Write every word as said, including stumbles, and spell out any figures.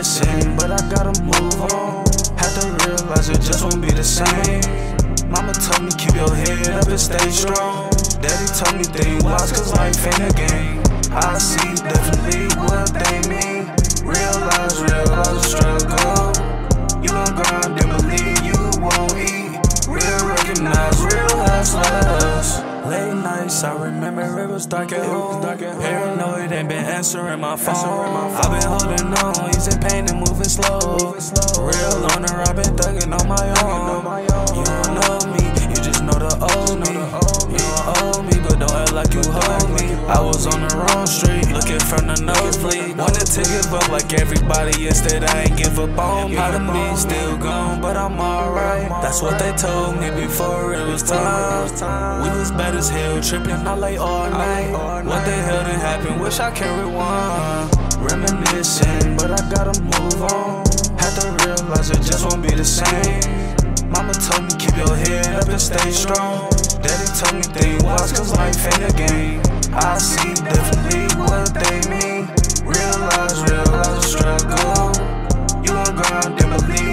Reminiscing, but I gotta move on. Had to realize it just won't be the same. Mama told me keep your head up and stay strong. Daddy told me think wise cause life ain't a game. I see definitely what they mean. Realize, realize the struggle. You gon' grind and believe you won't eat. Real recognize, real hustlers. Late nights, I remember it was dark at home. Paranoid, ain't been answering my phone. I've been holding on, easy pain and moving slow. Real loner, I've been thugging on my own. You don't know me, you just know the old me. You don't owe me, but don't act like you hold me. I was on the wrong street, looking from the nosebleed. Wanted to give up like everybody, instead I ain't give up on me. Part of me still gone, but I'm alright. That's what they told me before it was time. We was bad as hell, tripping all late all night. What the hell did happen? Wish I can rewind. Reminiscing, but I gotta move on. Had to realize it just won't be the same. Mama told me keep your head up and stay strong. Daddy told me think wise cause life ain't a game. I see definitely what they mean. Realize, realize the struggle. You gon' grind and believe